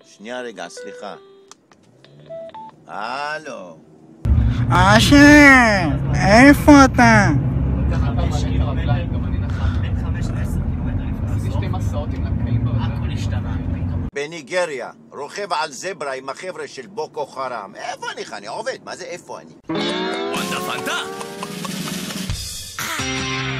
שנייה רגע, סליחה. הלו. אשר, איפה אתה? בניגריה, רוכב על זברה עם החבר'ה של בוקו חרם. איפה אני עובד? מה זה איפה אני? וונדה פנטה!